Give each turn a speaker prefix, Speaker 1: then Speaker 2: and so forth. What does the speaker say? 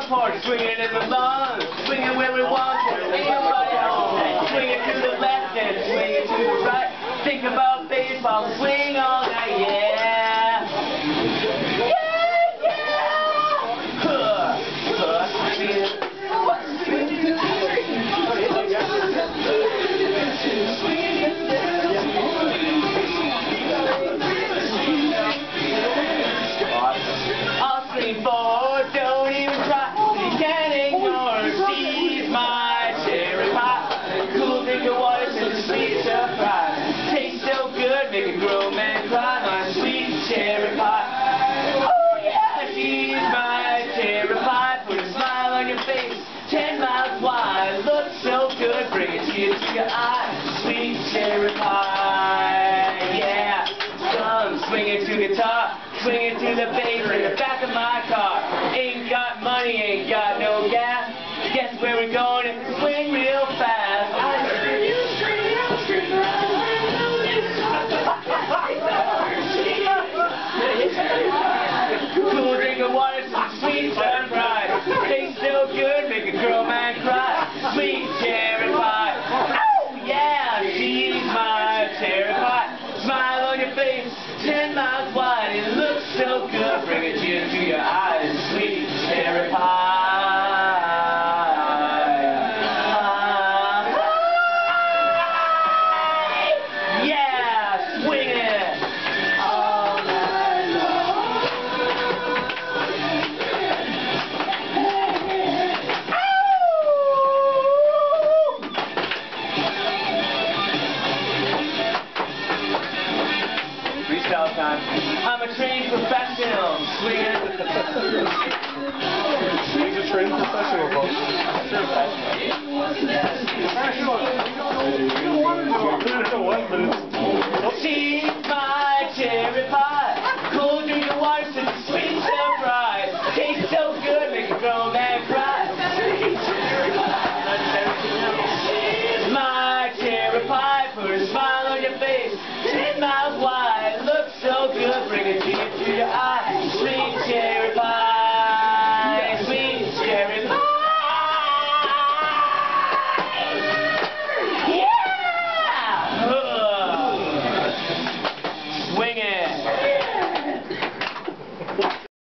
Speaker 1: porch, swinging in the lawn, swinging where we want, anybody home. Swinging to the left and swinging to the right. Think about baseball, swing all night, yeah. Yeah, yeah. I'll scream forward, don't even try. You can't ignore, she's my cherry pie. Cool drink of water, such a sweet surprise. Tastes so good, make a grown man cry. My sweet cherry pie. Oh yeah, she's my cherry pie. Put a smile on your face, 10 miles wide. Looks so good, bring a tear to your eye. Sweet cherry pie, yeah. Some swinging to guitar, swinging to the bass in the back of my car. Ain't got money, ain't got no gas. Guess where we're going if we swing real fast. Cool drink of water, some sweet surprise. Tastes so good, make a girl man cry. Sweet cherry pie. Oh yeah, she's my cherry pie. Smile on your face, 10 miles wide. It looks so good, bring a tear to your eyes. Sweet cherry pie. Yeah, swing it all night long. Freestyle time. I'm a trained professional. Swinging.
Speaker 2: He's a trained professional, folks.
Speaker 1: She's my cherry pie.